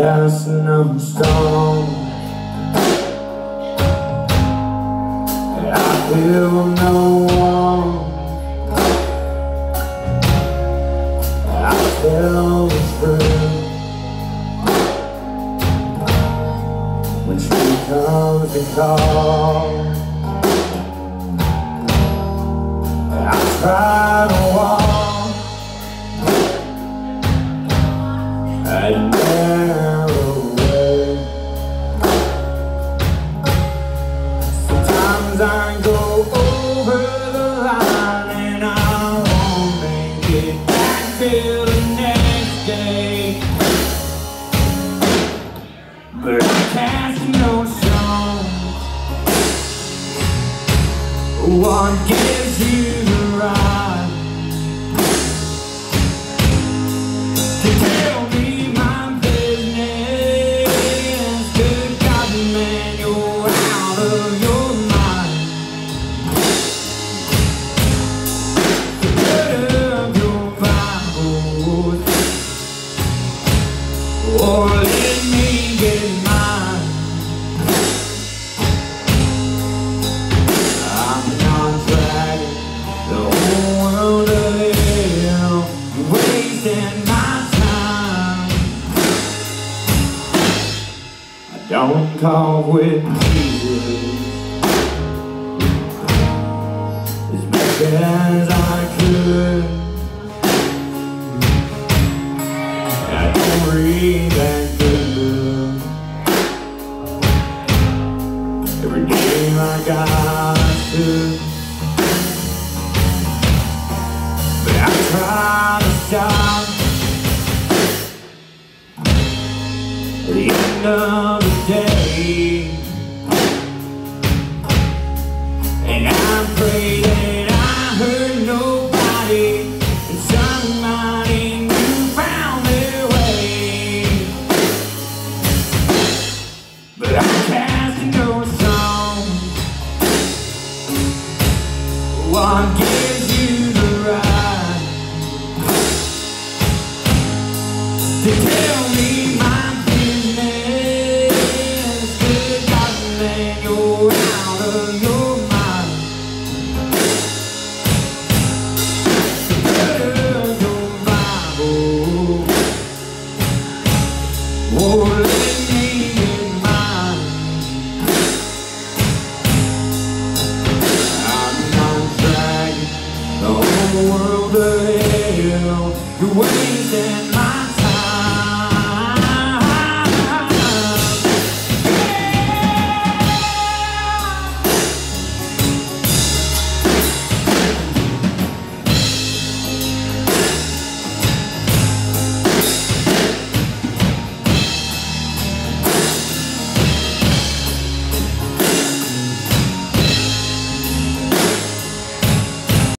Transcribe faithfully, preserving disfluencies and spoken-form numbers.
fast and I'm strong. I feel no one. I feel true when she comes to call. I try to walk a narrow way. Sometimes I go over the line and I won't make it back till the next day. But I cast no stone. What gives you the right to tell me my business? Good God, man, you're out of your mind. Put up your Bible or let me get mine. I'm not dragging the whole world to hell, wasting my time. I don't talk with Jesus as much as I could. I don't read that good. Every day like I should, but I try to stop at the end of the day, and I pray that I hurt nobody, and somebody new found their way. But I cast no stone. What gives you the right to tell me my business? Good God, man, you're out of your mind. Put up your Bible. Oh,